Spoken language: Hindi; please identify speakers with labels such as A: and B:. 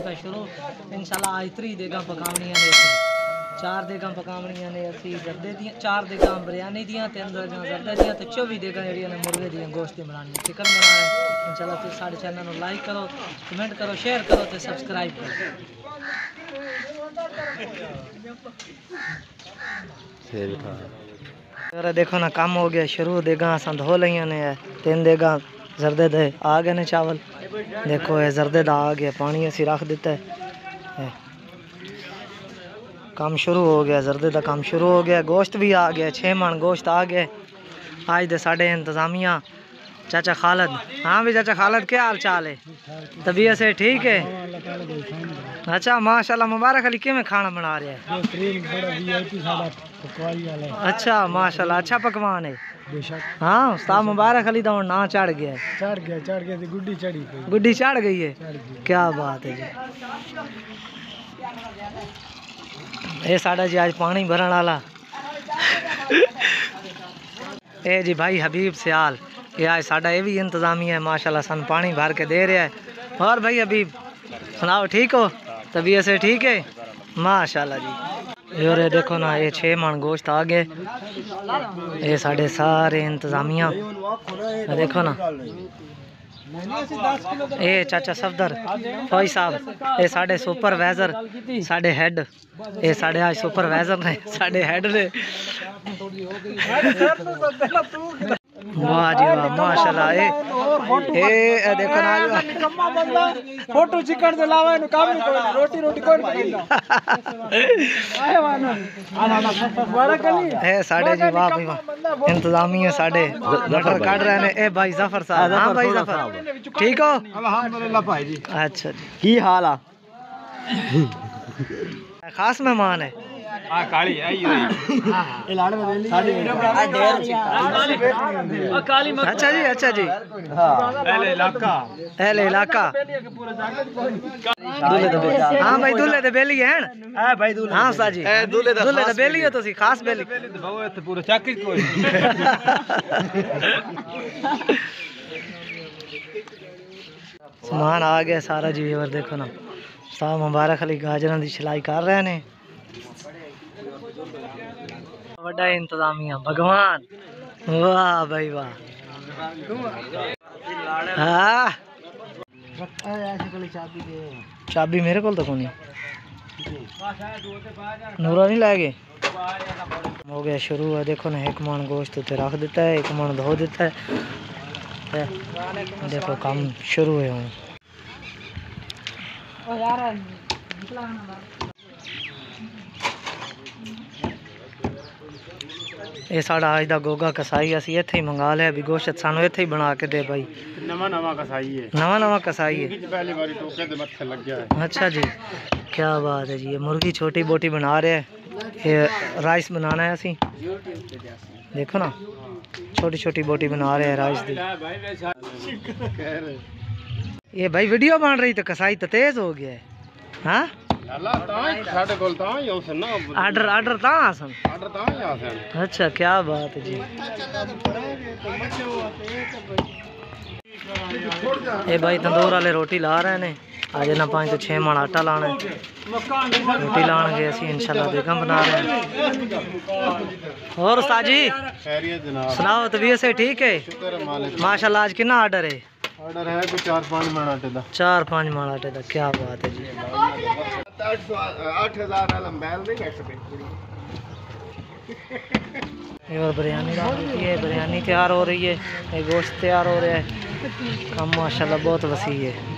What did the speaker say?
A: पे शुरू इंशाल्लाह आज 3 देगा पकावनियां ने 4 देगा पकावनियां ने असी जर्दे दी 4 देगा बिरयानी दियां ते अंदर जर्दे दियां ते 24 देगा जेहड़ियां ने मुर्गे दियां गोश्त दी बनानी चिकन बनाना है इंशाल्लाह। तुम साडे चैनल को लाइक करो कमेंट करो शेयर करो ते सब्सक्राइब करो। देखो ना काम हो गया शुरू देगा असां धो लिया ने 3 देगा जर्दे दे आ गए ने चावल देखो ये जर्दे दा आ गया पानी असी रख दिता है काम शुरू हो गया जर्दे दा काम शुरू हो गया। गोश्त भी आ गया 6 मन गोश्त आ गए आज दे साढ़े इंतजामिया चाचा खालिद। हाँ भी चाचा खालिद क्या हाल चाल है तबीयत से ठीक है? अच्छा माशाल्लाह मुबारक अली किमें खाना बना रहे हैं? अच्छा माशाल्लाह अच्छा पकवान है। हाँ उस्ताद मुबारक अली तो ना चढ़ गया गुड्डी चढ़ गई है क्या बात है जी। ये साढ़ा जी आज पानी भरन वाला ए जी भाई हबीब सियाल ये आज साढ़ा ये भी इंतजामिया है माशाल्लाह सन पानी भर के दे रहा है। और भाई हबीब सुनाओ ठीक हो तबीयत से ठीक है माशाल्लाह जी। और ये देखो ना ये 6 मन गोश्त आ गए ये साढ़े सारे इंतजामिया देखो ना ये चाचा सफदर फौजी साहब ये साढ़े सुपरवाइजर साढ़े हेड ये साढ़े आज सुपरवाइजर ने साढ़े हेड ने। वाह जी वाह माशाल्लाह ये देखो ना
B: फोटो चिकन से लावा नु काम नहीं कोई रोटी रोटी कोई नहीं आए वाना बड़ा कली
A: है साढ़े जी वाह भाई वाह इंतजामी है साढ़े मटर काट रहे हैं। ए भाई जफर साहब हां भाई जफर ठीक हो?
B: अल्हम्दुलिल्लाह भाई जी।
A: अच्छा जी
B: की हाल आ
A: खास मेहमान है
B: आ काली आई रही ए लाड़ में वेली साडी आ ढेर आ काली मत।
A: अच्छा जी
B: हां पहले इलाका
A: दूल्हे दे हां भाई दूल्हे दे बेली हैं
B: ए भाई दूल्हे
A: हां उस्ताद जी दूल्हे दे बेली हो तुसी खास बेली
B: बाबू इथे पूरा चाकी कोई
A: सामान आ गया सारा जी। और देखो ना साहब मुबारक अली गाजरां दी सिलाई कर रहे ने बड़ा इंतजामिया भगवान वाह भाई वाह। हाँ चाबी मेरे को तो कोनी नूरा नहीं ला गए हो गया शुरू है। देखो ना 1 मन गोश्त उते रख देता है 1 मन धो देता है देखो काम शुरू है। ये साढ़ा आज दा गोगा कसाई असी इत्थे ही मंगा लिया भी गोश्त सानू इत्थे ही बना के दे भाई नवा कसाई है
B: पहली बारी टोके दे मत्थे लग गया है।
A: अच्छा जी क्या बात है जी। ये मुर्गी छोटी बोटी बना रहे हैं ये राइस बनाना है असी देखो ना छोटी छोटी बोटी बना रहे हैं राइस दी। ये भाई वीडियो बन रही तो कसाई तो तेज हो गया है। हाँ आर्डर अच्छा क्या बात है जी। ये भाई तंदूर वाले रोटी ला रहे ने आज ना 5 तो 6 मन आटा लाना है रोटी लान गए असी इंशाल्लाह बेगम बना रहे हैं। और उस्ताद जी सुनाओ तबीयत से ठीक है माशाल्लाह। आज कितना ऑर्डर है?
B: ऑर्डर है कुछ 4-5 मन आटे दा
A: 4-5 मन आटे दा क्या बात है जी।
B: 8000 अलम बैल नहीं बैठ सकते।
A: और बिरयानी बिरयानी तैयार हो रही है ये गोश्त तैयार हो रहा है काम माशाल्लाह बहुत वसी है।